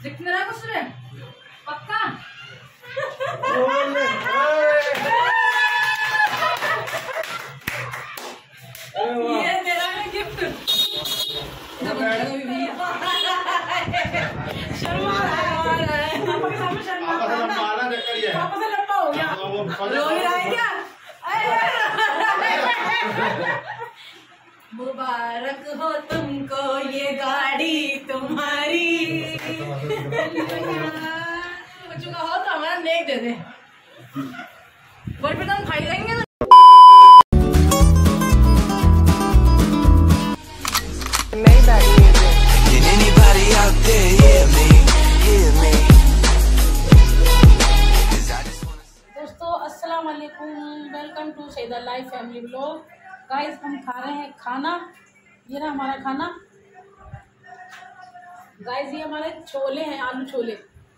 दिख नहीं रहा कुछ रे पक्का। ये तेरा है गिफ्ट। शर्मा रहा है पापा के सामने, शर्मा पापा से लंबा हो गया, रो ही रहा है क्या? मुबारक हो तुमको ये गाड़ी तुम्हारी। बच्चों का हो तो हमारा नेक दे दे, बोल पे तुम खाई देंगे ना। दोस्तों अस्सलाम वालेकुम, welcome to Saeeda life family blog. Guys हम खा रहे हैं खाना, ये ना हमारा खाना। गाइस ये हमारे छोले हैं, आलू छोले,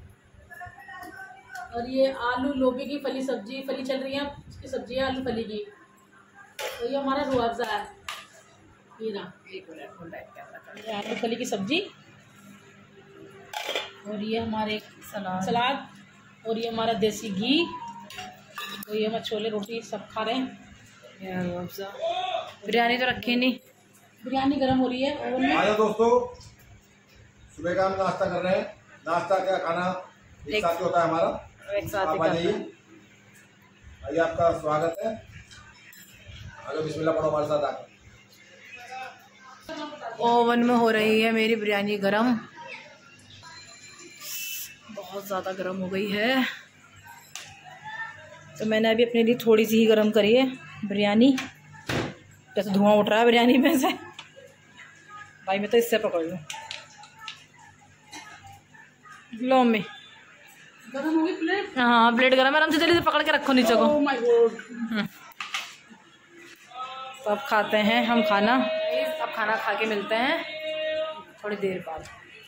और ये आलू लोबी की फली सब्जी, फली चल रही है इसकी सब्जी है आलू फली की। तो ये हमारा रूह अफ़ज़ा है, ये ना ये आलू फली की सब्जी, और ये हमारे सलाद, और ये हमारा देसी घी, तो ये हमारे छोले रोटी सब खा रहे हैं। बिरयानी तो रखी नहीं, बिरयानी गर्म हो रही है ओवन में। आइए दोस्तों, सुबह का हम नाश्ता कर रहे हैं। नाश्ता क्या खाना एक साथ होता है हमारा, एक साथ आप आ जाइए। आइए आपका स्वागत है, आगे बिस्मिल्लाह पढ़ो हमारे साथ आकर। ओवन में हो रही है मेरी बिरयानी गरम, बहुत ज़्यादा गर्म हो गई है। तो मैंने अभी अपने लिए थोड़ी सी ही गर्म करी है बिरयानी। जैसे धुआं उठ रहा है बिरयानी में से, भाई मैं तो इससे पकड़ लूँ। लो में गर्म होगी प्लेट, हाँ प्लेट गर्म है, आराम से जल्दी से पकड़ के रखो नीचे को। Oh my god. तो अब खाते हैं हम खाना। अब खाना खा के मिलते हैं थोड़ी देर बाद,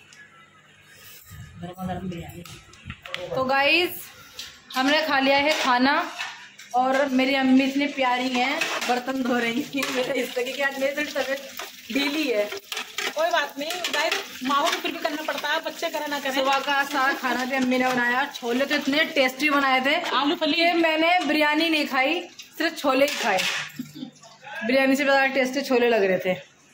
गर्मा गर्म बिरयानी। तो गाइस हमने खा लिया है खाना, और मेरी अम्मी इतनी प्यारी हैं, बर्तन धो रही हैं मेरे हिस्से की, आज मेरी थोड़ी तबीयत ढीली है। कोई बात नहीं गाइस, माँ को फिर भी करना पड़ता है, बच्चे करे ना करें। सुबह का सारा खाना भी अम्मी ने बनाया, छोले तो इतने टेस्टी बनाए थे, आलू फली। मैंने बिरयानी नहीं खाई, सिर्फ छोले ही खाए। बिरयानी से ज़्यादा टेस्टी छोले लग रहे थे।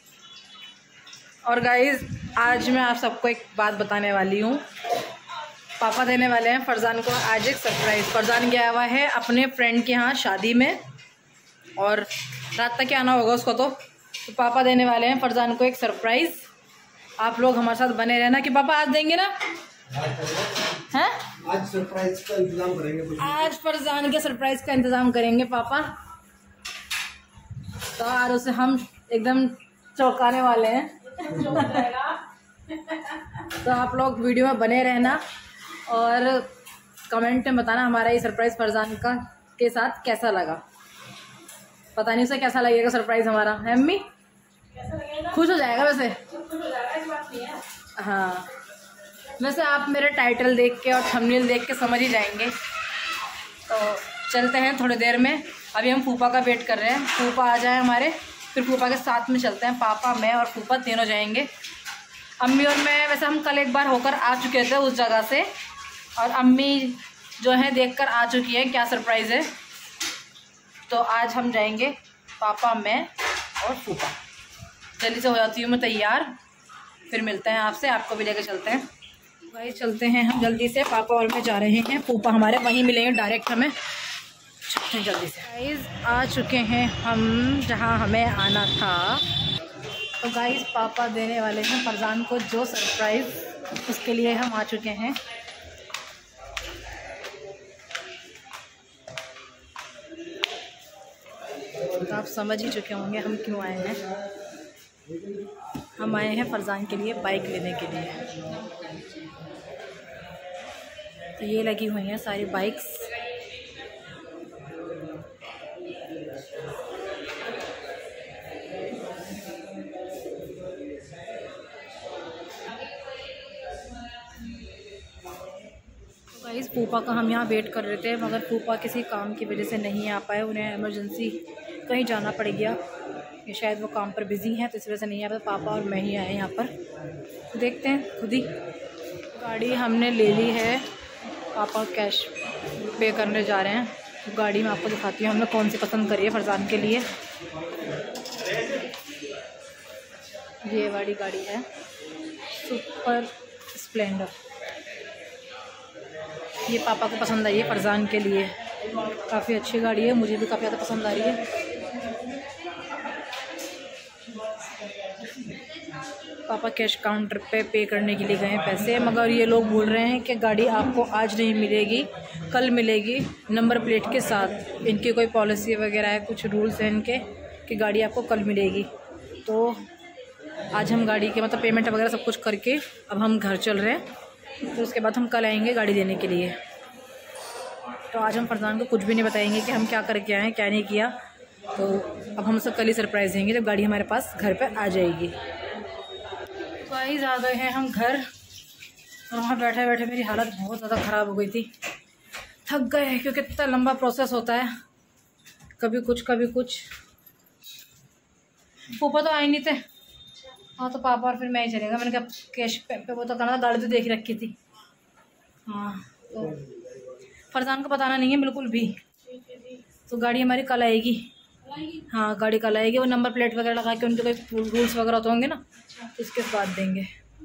और गाइस आज मैं आप सबको एक बात बताने वाली हूँ। पापा देने वाले हैं फरजान को आज एक सरप्राइज़। फरजान गया हुआ है अपने फ्रेंड के यहाँ शादी में, और रात तक आना होगा उसको। तो पापा देने वाले हैं फरजान को एक सरप्राइज़। आप लोग हमारे साथ बने रहना कि पापा आज देंगे ना, हैं? आज सरप्राइज का इंतजाम करेंगे, आज फरजान के सरप्राइज़ का इंतज़ाम करेंगे पापा। तो आज उसे हम एकदम चौंकाने वाले हैं। तो आप लोग वीडियो में बने रहना, और कमेंट में बताना हमारा ये सरप्राइज़ फरजान का के साथ कैसा लगा। पता नहीं उसे कैसा लगेगा सरप्राइज़ हमारा, है अम्मी? खुश हो जाएगा वैसे। हाँ वैसे आप मेरे टाइटल देख के और थंबनेल देख के समझ ही जाएंगे। तो चलते हैं थोड़ी देर में, अभी हम फूफा का वेट कर रहे हैं, फूफा आ जाए हमारे, फिर फूफा के साथ में चलते हैं। पापा, मैं और फूफा तीनों जाएंगे। अम्मी और मैं वैसे हम कल एक बार होकर आ चुके थे उस जगह से, और अम्मी जो है देखकर आ चुकी हैं क्या सरप्राइज़ है। तो आज हम जाएंगे पापा, मैं और फूफा। जल्दी से हो जाती हूँ मैं तैयार, फिर मिलते हैं आपसे, आपको भी लेकर चलते हैं। भाई चलते हैं हम जल्दी से, पापा और मैं जा रहे हैं, फूफा हमारे वहीं मिलेंगे डायरेक्ट हमें। चलते हैं जल्दी से। गाइस आ चुके हैं हम जहाँ हमें आना था। तो गाइस पापा देने वाले हैं फरजान को जो सरप्राइज़, उसके लिए हम आ चुके हैं। तो आप समझ ही चुके होंगे हम क्यों आए हैं। हम आए हैं फरजान के लिए बाइक लेने के लिए। तो ये लगी हुई हैं सारी बाइक्स। गाइस फूफा का हम यहाँ वेट कर रहे थे, मगर फूफा किसी काम की वजह से नहीं आ पाए, उन्हें इमरजेंसी कहीं जाना पड़ गया। ये शायद वो काम पर बिज़ी हैं तो इस वजह से नहीं आ पाए। पापा और मैं ही आए यहाँ पर, तो देखते हैं खुद ही। गाड़ी हमने ले ली है, पापा कैश पे करने जा रहे हैं। तो गाड़ी में आपको दिखाती हूँ हमने कौन सी पसंद करी है फरजान के लिए। ये वाली गाड़ी है सुपर स्प्लेंडर, ये पापा को पसंद आई है फरजान के लिए। काफ़ी अच्छी गाड़ी है, मुझे भी काफ़ी ज़्यादा पसंद आ रही है। पापा कैश काउंटर पे करने के लिए गए हैं पैसे, मगर ये लोग बोल रहे हैं कि गाड़ी आपको आज नहीं मिलेगी, कल मिलेगी नंबर प्लेट के साथ। इनकी कोई पॉलिसी वगैरह है, कुछ रूल्स हैं इनके कि गाड़ी आपको कल मिलेगी। तो आज हम गाड़ी के मतलब पेमेंट वगैरह सब कुछ करके अब हम घर चल रहे हैं। तो उसके बाद हम कल आएंगे गाड़ी देने के लिए। तो आज हम फरजान को कुछ भी नहीं बताएंगे कि हम क्या करके आए हैं, क्या नहीं किया। तो अब हम सब कल ही सरप्राइज़ देंगे जब गाड़ी हमारे पास घर पे आ जाएगी। तो आई आ गए हैं हम घर, और वहाँ बैठे बैठे मेरी हालत बहुत ज़्यादा ख़राब हो गई थी। थक गए क्योंकि इतना लंबा प्रोसेस होता है, कभी कुछ कभी कुछ। पापा तो आए नहीं थे। हाँ तो पापा और फिर मैं ही चलेगा। मैंने कहा कैश पे वो तो करना था, गाड़ी तो देख रखी थी। हाँ तो फरजान को बताना नहीं है बिल्कुल भी। तो गाड़ी हमारी कल आएगी। हाँ गाड़ी कल आएगी, वो नंबर प्लेट वगैरह लगा के उनके कोई रूल्स वगैरह तो होंगे ना, तो इसके बाद देंगे।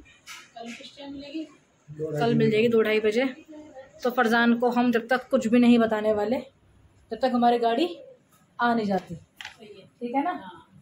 कल मिल जाएगी 2-2:30 बजे। तो फरजान को हम जब तक कुछ भी नहीं बताने वाले जब तक हमारी गाड़ी आ नहीं जाती, ठीक है ना।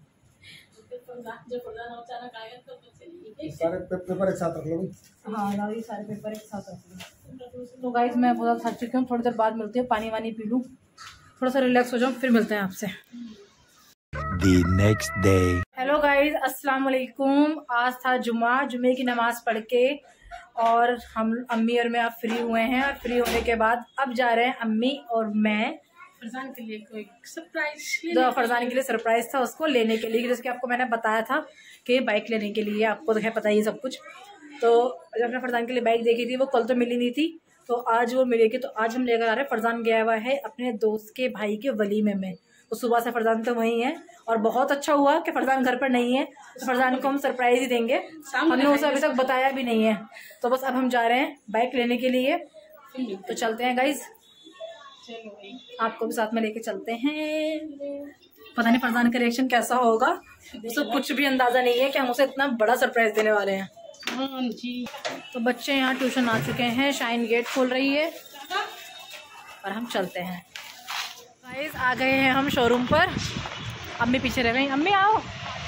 सारे पेपर एक साथ रख लो। हाँ गाड़ी सारे पेपर एक साथ रख लो। तो गाइस मैं बहुत थक चुकी हूँ, थोड़ी देर बाद मिलती हूँ, पानी वानी पी लूँ, थोड़ा सा रिलैक्स हो जाऊँ, फिर मिलते हैं आपसे। The next day. Hello guys, अस्सलाम वालेकुम। आज था जुमे की नमाज पढ़ के और हम अम्मी और मैं अब फ्री हुए हैं। और फ्री होने के बाद अब जा रहे हैं अम्मी और मैं फरजान के लिए कोई सरप्राइज। तो फरजान के लिए सरप्राइज था उसको लेने के लिए, जैसे आपको मैंने बताया था कि बाइक लेने के लिए, आपको तो खैर पता ही है सब कुछ। तो जब हमने फरजान के लिए बाइक देखी थी वो कल तो मिली नहीं थी, तो आज वो मिलेगी। तो आज हम लेकर आ रहे हैं। फरजान गया हुआ है अपने दोस्त के भाई के वलीमे में, तो सुबह से फरजान तो वहीं है। और बहुत अच्छा हुआ कि फरजान घर पर नहीं है, तो फरजान को हम सरप्राइज ही देंगे। हमने उसे अभी तक बताया भी नहीं है। तो बस अब हम जा रहे हैं बाइक लेने के लिए, तो चलते हैं गाइज, आपको भी साथ में लेके चलते हैं। पता नहीं फरजान का रिएक्शन कैसा होगा, उसे कुछ भी अंदाजा नहीं है कि हम उसे इतना बड़ा सरप्राइज देने वाले हैं। हाँ जी। तो बच्चे यहाँ ट्यूशन आ चुके हैं, शाइन गेट खोल रही है और हम चलते हैं। गाइस आ गए हैं हम शोरूम पर। अम्मी पीछे रह गई, अम्मी आओ।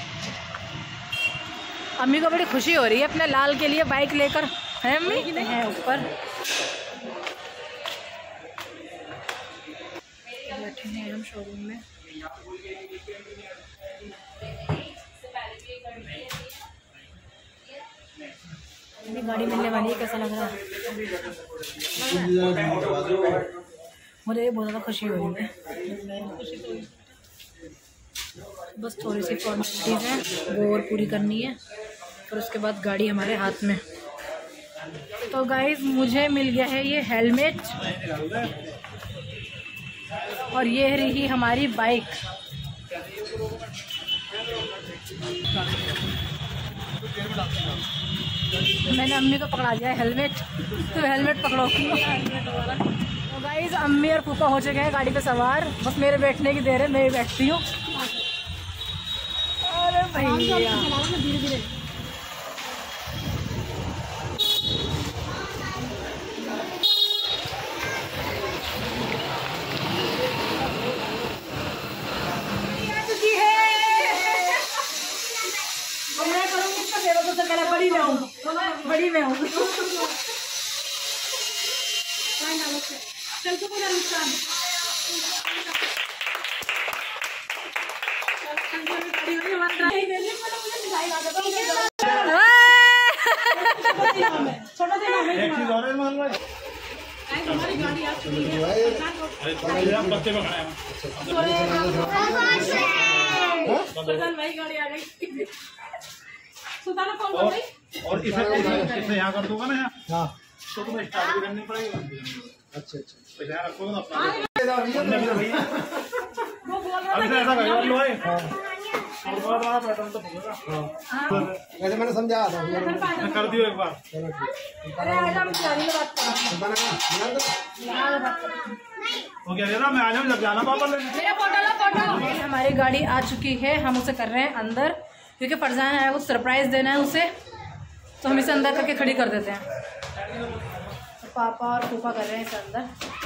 अम्मी को बड़ी खुशी हो रही है अपने लाल के लिए बाइक लेकर, है अम्मी? है ऊपर बैठे हैं हम शोरूम में। गाड़ी मिलने वाली है, कैसा लग रहा है? मुझे बहुत ज़्यादा खुशी हो रही है। बस थोड़ी सी फॉर्मेलिटीज़ हैं वो और पूरी करनी है, और उसके बाद गाड़ी हमारे हाथ में। तो गाइस मुझे मिल गया है ये हेलमेट, और ये रही हमारी बाइक। मैंने अम्मी को पकड़ा दिया है हेलमेट, तो हेलमेट पकड़ो। तो गाइस अम्मी और फूफा हो चुके हैं गाड़ी पे सवार, बस मेरे बैठने की देर है, मैं बैठती हूँ। अरे भैया धीरे धीरे। बड़ी में हूँ। चल तो पूरा नुकसान। हमारी गाड़ी आ चुकी है। भाई गाड़ी आ गई। सुल्ताना कॉल कर गई। और इसे यहाँ कर दूंगा ना यहाँ। हाँ तो तुम्हें स्टार्ट भी करनी पड़ेगी। अच्छा अच्छा, तो यहाँ रखोगे ना अपना। अभी तो ऐसा करो लो भाई। पैटर्न तो होगा। वैसे मैंने समझाया था, कर दियो एक बार। अरे आज हम खिलाड़ी में बात कर वो कह रहे ना मैं आ जाऊँ जब जाना पापा लेने। मेरा फोटो लो फोटो। हमारी गाड़ी आ चुकी है, हम उसे कर रहे हैं अंदर क्योंकि फरजान आया, कुछ सरप्राइज देना है उसे, तो हम इसे अंदर करके खड़ी कर देते हैं। तो पापा और फूफा कर रहे हैं इसे अंदर।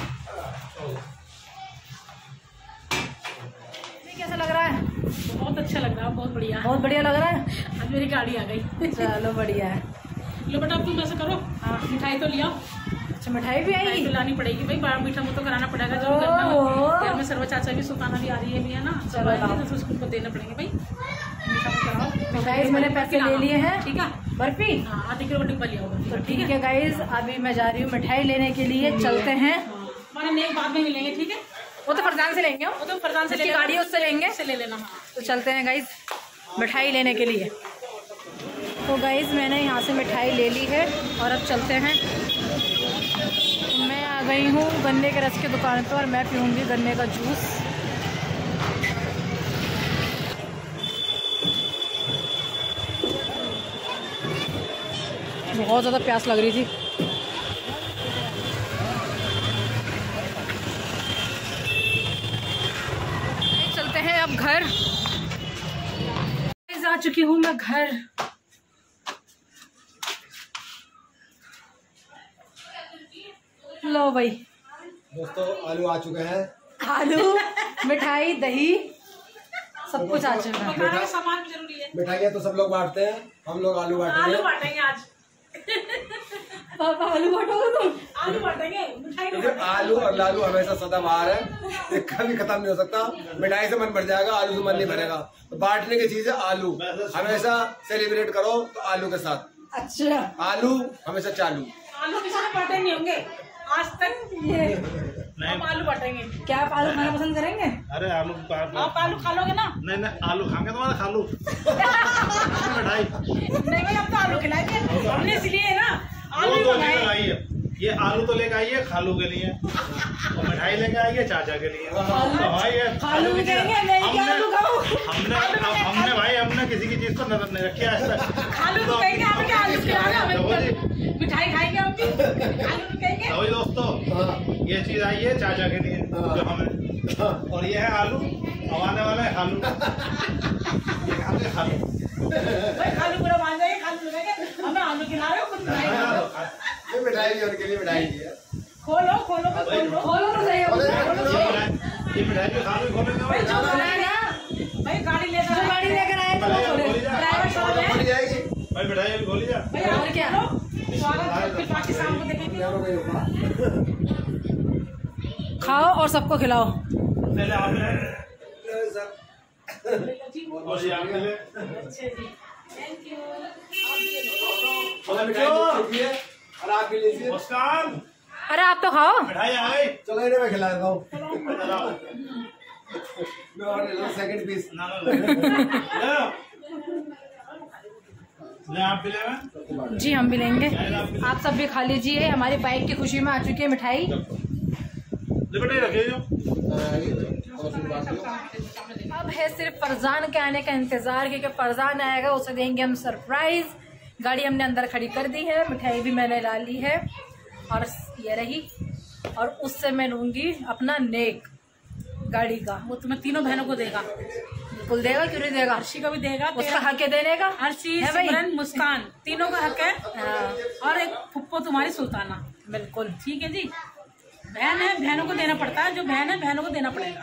कैसा लग रहा है? बहुत अच्छा लग रहा है, बहुत बढ़िया। बहुत बढ़िया लग रहा है। आज मेरी गाड़ी आ गई। चलो बढ़िया है। लो बेटा अब तुम ऐसा करो, मिठाई तो लिया। अच्छा मिठाई भी मिठाई आएगी? तो लानी पड़ेगी भाई, बड़ा मीठा मुँह तो कराना पड़ेगा। जो घर में सर्व चाचा भी सुल्ताना भी आ रही है भी है ना, सब आएंगे तो उसको देना पड़ेंगे भाई। मीठा मुँह कराओ। गाइस मैंने पैसे ले लिए हैं। ठीक है, बर्फी। हाँ आधे किलो का डिब्बा लिया होगा। तो ठीक है गाइस, अभी मैं जा रही हूँ मिठाई लेने के लिए, चलते हैं। हमारे नेक बाद में मिलेंगे, ठीक है? वो तो फरजान से लेंगे, वो तो फरजान से ले गाड़ी उससे लेंगे, से ले लेना। हाँ तो चलते हैं गाइस मिठाई लेने के लिए। तो गाइस मैंने यहाँ से मिठाई ले ली है और अब चलते हैं। मैं आ गई हूँ गन्ने के रस की दुकान पर और मैं पीऊँगी गन्ने का जूस। बहुत ज़्यादा प्यास लग रही थी। चलते हैं अब घर। आ चुकी हूँ मैं घर। लो भाई दोस्तों, आलू आ चुके हैं। आलू, मिठाई, दही, सब कुछ आ चुका है। खाने का सामान भी जरूरी है। मिठाइयाँ तो सब लोग बांटते हैं, हम लोग आलू आलू बांटेंगे। बांटेंगे आज। पापा आलू बांटोगे तुम? आलू बांटेंगे, मिठाई नहीं क्योंकि आलू और लालू हमेशा सदाबहार है, ये कभी खत्म नहीं हो सकता। मिठाई से मन भर जाएगा, आलू से मन नहीं भरेगा। तो बांटने की चीज है आलू, हमेशा सेलिब्रेट करो तो आलू के साथ। अच्छा, आलू हमेशा चालू। आलू किसी ने बांटे नहीं होंगे आज तक। ये हम आलू बांटेंगे। क्या आप आलू खाना पसंद करेंगे? अरे आलू आप आलू खा लोगे ना? नहीं आलू खाएंगे तुम्हारा खा लू। मिठाई नहीं भाई, अब तो आलू खिलाएंगे हमने, इसलिए ना आलू तो बनाए। लेकर आइए, ये आलू तो लेकर आइए खालू के लिए और मिठाई लेकर आइए चाचा के लिए। तो भाई ये आलू भी देंगे, मैं क्या आलू खाऊं? हमने भाई हमने किसी की चीज को नजर नहीं रखी आज तक। आलू तो कहेंगे, आप क्या आलू खिला रहे हो हमें? मिठाई खाएंगे हम भी, आलू भी कहेंगे। तो दोस्तों ये चीज आई है चाचा के लिए जो हमें, और ये है आलू, अब आने वाला है खालू। ये कहाँ से खालू? भाई खालू पूरा मान जाइए, खालू लगाएंगे, हमें आलू खिला रहे हो, कुछ मिठाई खिला रहे हो। ये मिठाई भी उनके लिए मिठाई की है। खोलो खोलो तो खोलो, खोलो तो सही हो। ये मिठाई भी खालू खोलेंगे भाई जो बनाएगा, भाई गाड़ी लेकर, गाड़ी लेकर आए तो ड्राइवर साहब है। खोली जाएगी भाई मिठाई अभी खोली जा। भाई और क्या, स्वागत, फिर बाकी शाम को देखेंगे। खाओ और सबको खिलाओ। पहले आपने और ये आपके लिए अच्छा जी, थैंक यू। मिठाई लीजिए और आप भी लीजिए। मुस्कान अरे आप तो खाओ। मिठाई आ गई। चलो इन्हें मैं खिला देता हूँ। चलो। मैं और ले लो सेकंड पीस। ना ले आप भी ले। जी हम भी लेंगे, आप सब भी खा लीजिए। हमारी बाइक की खुशी में आ चुकी है मिठाई। लिबर्टी रखिए जो। अब है सिर्फ फरजान के आने का इंतजार, क्योंकि फरजान आएगा, उसे देंगे हम सरप्राइज। गाड़ी हमने अंदर खड़ी कर दी है, मिठाई भी मैंने ला ली है और ये रही, और उससे मैं लूंगी अपना नेक गाड़ी का। वो तुम्हें तीनों बहनों को देगा, बिल्कुल देगा, क्यों नहीं देगा? हर्षी को भी देगा, उसका हक है देने का। हर्षी, है भाई? सिमरन, मुस्कान, तीनों का हक है। हाँ, और एक फुप्पो तुम्हारी सुल्ताना। बिल्कुल ठीक है जी, बहन है, बहनों को देना पड़ता है, जो बहन है बहनों को देना पड़ेगा।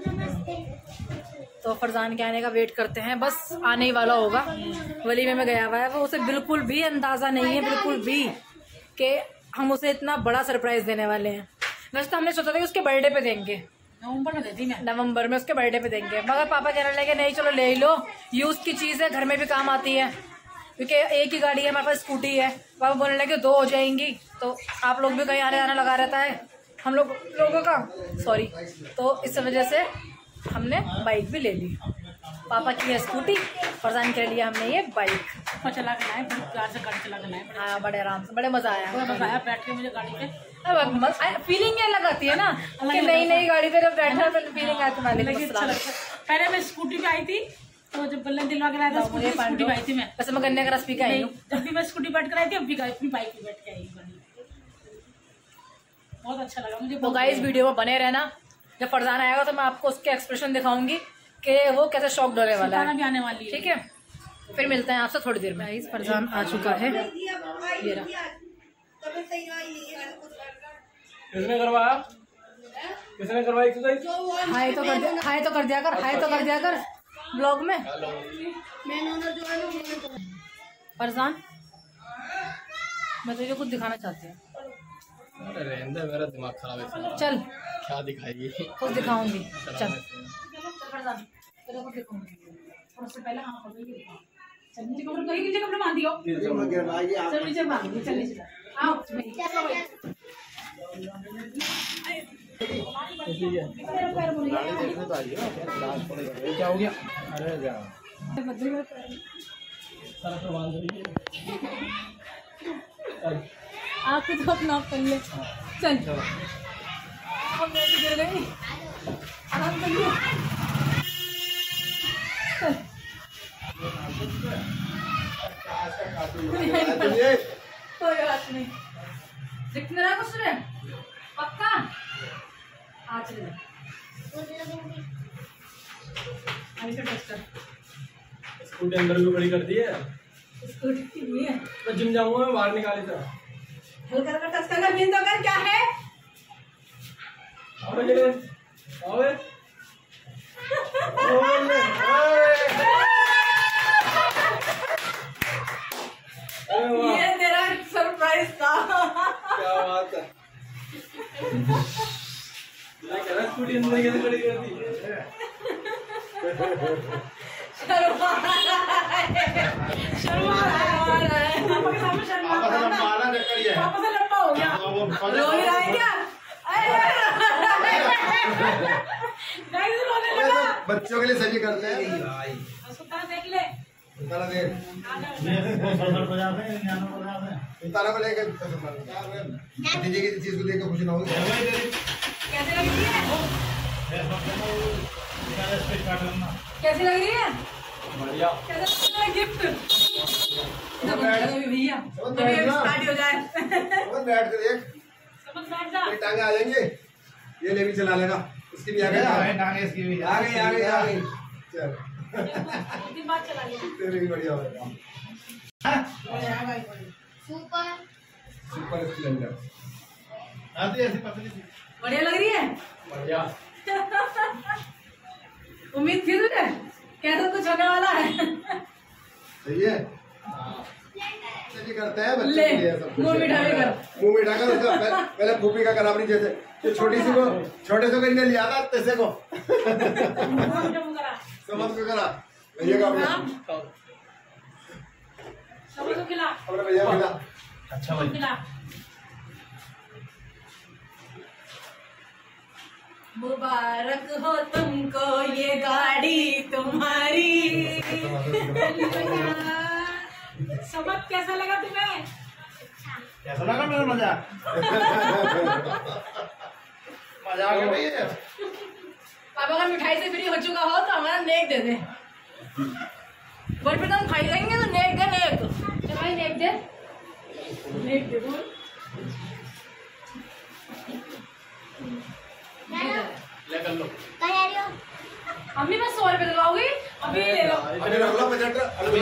तो फरजान के आने का वेट करते हैं, बस आने ही वाला होगा। वलीमे में गया हुआ है वो, उसे बिल्कुल भी अंदाजा नहीं है, बिल्कुल भी, कि हम उसे इतना बड़ा सरप्राइज देने वाले हैं। वैसे तो हमने सोचा था कि उसके बर्थडे पे देंगे, नवंबर में देती मैं। नवंबर में उसके बर्थडे पे देंगे, मगर पापा कहने लगे नहीं चलो ले ही लो, यूज की चीज है, घर में भी काम आती है, क्योंकि एक ही गाड़ी है हमारे पास, स्कूटी है। पापा बोलने लगे 2 हो जाएंगी, तो आप लोग भी कहीं आने जाना लगा रहता है हम लोगों का, सॉरी, तो इस वजह से हमने बाइक भी ले ली। पापा की है स्कूटी, फरजान के लिए हमने ये बाइक। और चला के लाए, बड़े प्यार से गाड़ी चला के लाए, हाँ बड़े आराम से, बड़े मजा आया। बड़ा मजा आया बैठ के मुझे गाड़ी पे। अब फीलिंग अलग आती है ना, कि नई नई गाड़ी पे जब बैठा तो फीलिंग आती है। अच्छा लगता है। पहले मैं स्कूटी पे आई थी, तो जब बल्ले दिलवा के लाया था स्कूटी पे आई थी मैं। वैसे मैं गन्ने का रस पी के आई हूँ। जब भी मैं स्कूटी बैठ कर आई थी, अब भी अपनी बाइक पे बैठ के आई हूँ। बहुत अच्छा लगा मुझे। तो गाइस वीडियो में बने रहना, जब फरजान आएगा तो मैं आपको उसके एक्सप्रेशन दिखाऊंगी कि वो कैसे शौक डोले वाला है। भी आने वाली है, ठीक है। फिर मिलते हैं आपसे थोड़ी देर में। गाइस फरजान आ चुका है, ये रहा। किसने करवाया? किसने करवाई एक्सरसाइज? हाय तो कर दिया, हाय तो कर दिया कर, हाय तो कर दिया कर ब्लॉग में। फरजान मैं तुझे कुछ दिखाना चाहती हूँ। अरे रहने दे, मेरा दिमाग खराब है। चल क्या दिखाएगी? कुछ दिखाऊंगी। चल फरजान तेरे को दिखाऊंगी। उससे पहले हाँ चल नीचे कपड़े बांध दियो। चल नीचे बांध दो, चल नीचे आओ। क्या हो गया? अरे जा आप तो अपना कर ले। चल अब मैं तो गिर गई, आराम कर लियो। कोई बात नहीं, दिखने रहा कुछ रे पक्का। आज स्कूटी अंदर भी बड़ी कर दी है। स्कूटी नहीं है मैं जिम जाऊंगा, मैं बाहर निकाली था। हल्का हल्का टच करना, बिन तो कर क्या है। ये तेरा सरप्राइज था। क्या बात है? मैं कह रहा स्कूटी अंदर कैसे खड़ी कर दी? शर्मा रहा है। पापा के सामने शर्मा पापा से लंबा आना चक्कर ये है। पापा से लंबा हो गया। रो ही रहा है क्या? गाइस रोने लगा। बच्चों के लिए सभी करते हैं। सुल्तान देख ले। सुल्ताना देख, सुल्ताना को लेकर भतीजे की चीज को देख के खुश ना होगी। कैसे लग रही है? कैसी लग रही है? बढ़िया। कैसा लग रहा है गिफ्ट? भैया स्टार्ट हो जाए। बैठ कर देख, समझ बैठ जा। ये टांगे आ जाएंगे। ये ले भी चला लेगा, उसकी भी आ गई। आ गई आ गई। चल दिन बाद चला गया। तेरे भी बढ़िया होगा। सुपर स्प्लेंडर बढ़िया लग रही है। बढ़िया। उम्मीद थी तुझे कैसा कुछ होने वाला है। सही है। चलिए करते हैं बच्चे ले, के लिए सब कुछ। मुंह मीठा भी कर। मुंह मीठा कर उसका पहले फूफी का करा अपनी जैसे तो छोटे से को इन्हें लिया था तैसे को समझ को करा भैया का अपना सबको खिला। अपने भैया का खिला। अच्छा खिला। मुबारक हो तुमको ये गाड़ी तुम्हारी। सबक कैसा लगा तुम्हें? कैसा लगा मेरा मजाक? मजाक है भैया। अब अगर मिठाई से फ्री हो चुका हो तो हमारा नेक दे दे। बर्फी तो हम खाई जाएंगे तो नेक दे, नेक तो भाई नेक दे, नेक दे दो। ले कर लो। अम्मी मैं 100 रुपए दिलवाऊंगी, अभी ले लो। अभी रख लो बजट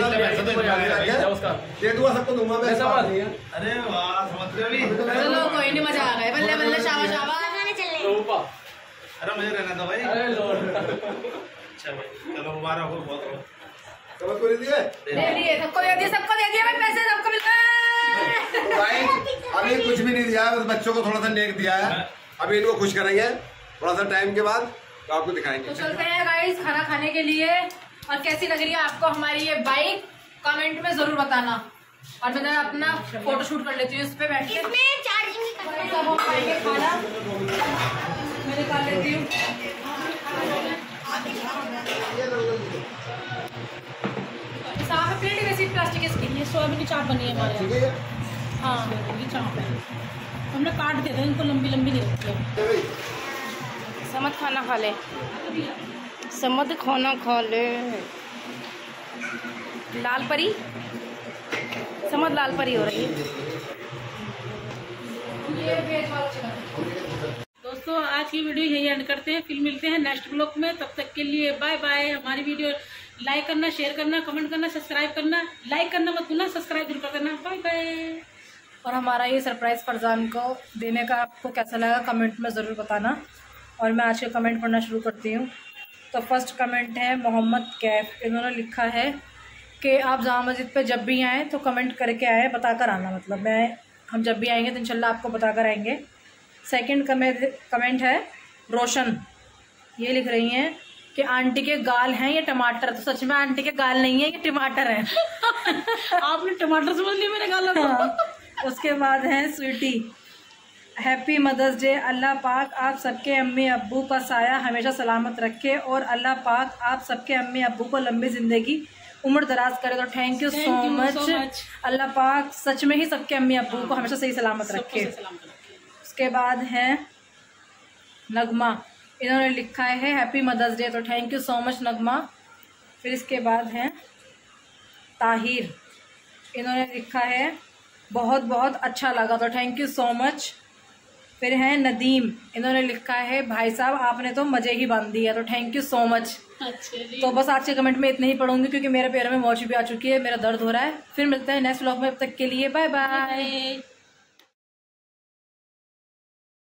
दे दूंगा सबको दूंगा मैं। अरे वाह समझ रहे हो। चलो कोई नहीं, मजा आ गया। बल्ले बल्ले शाबाश शाबाश। अरे मुझे रहना था भाई। अच्छा भाई चलो मुबारक हो बहुत। समझ को दे दिए? दे दिए सबको, दे दिए सबको, दे दिए भाई पैसे सबको मिल गए। तो भाई अभी कुछ भी नहीं दिया है, बस बच्चों को थोड़ा सा नेक दिया है। अभी इनको खुश करेंगे थोड़ा सा टाइम के बाद तो आपको दिखाएंगे। तो चलते हैं गाइस खाना खाने के लिए। और कैसी लग रही है आपको हमारी ये बाइक, कमेंट में जरूर बताना। और मैं अपना फोटो शूट कर लेती हूँ इस पे बैठ के। सब हम खाएंगे खाना, मैं निकाल लेती हूँ। साफ है प्लेट वैसी प्लास्टिक इसकी। ये सोयाबीन की चाप बनी है हमारे ठीक यहाँ। है हाँ ये चाप है। हमने काट दिया था इनको, लंबी लंबी दे रखी है। समझ खाना खा ले, समझ खाना खा ले। लाल परी, समझ लाल परी हो रही है। दोस्तों आज की वीडियो यही एंड करते हैं, फिर मिलते हैं नेक्स्ट ब्लॉग में। तब तक के लिए बाय बाय। हमारी वीडियो लाइक करना, शेयर करना, कमेंट करना, सब्सक्राइब करना, लाइक करना मत भूलना, सब्सक्राइब जरूर कर देना। Bye bye. और हमारा ये सरप्राइज़ फरजान को देने का आपको कैसा लगा कमेंट में ज़रूर बताना। और मैं आज के कमेंट पढ़ना शुरू करती हूँ। तो फर्स्ट कमेंट है मोहम्मद कैफ, इन्होंने लिखा है कि आप जामा मस्जिद पे जब भी आएँ तो कमेंट करके आए, बता कर आना। मतलब हम जब भी आएंगे तो इंशाल्लाह आपको बता कर आएंगे। सेकंड कमेंट है रोशन, ये लिख रही हैं कि आंटी के गाल हैं ये टमाटर। तो सच में आंटी के गाल नहीं है, ये टमाटर हैं। आपने टमाटर समझ लिया मेरे गालों को। हाँ। उसके बाद है स्वीटी, हैप्पी मदर्स डे। अल्लाह पाक आप सबके अम्मी अब्बू का साया हमेशा सलामत रखे और अल्लाह पाक आप सबके अम्मी अब्बू को लंबी ज़िंदगी उम्र दराज करे। तो थैंक यू सो मच। अल्लाह पाक सच में ही सबके अम्मी अब्बू को हमेशा सही सलामत रखे। उसके बाद है नगमा, इन्होंने लिखा है हैप्पी मदर्स डे। तो thank you so much Nagma. फिर इसके बाद है ताहिर, इन्होंने लिखा है बहुत बहुत अच्छा लगा। तो थैंक यू सो मच। फिर है नदीम, इन्होंने लिखा है भाई साहब आपने तो मज़े ही बांध दिया। तो थैंक यू सो मच। तो बस आज के कमेंट में इतने ही पढ़ूंगी क्योंकि मेरे पैरों में मोच भी आ चुकी है, मेरा दर्द हो रहा है। फिर मिलते हैं नेक्स्ट व्लॉग में, अब तक के लिए बाय बाय।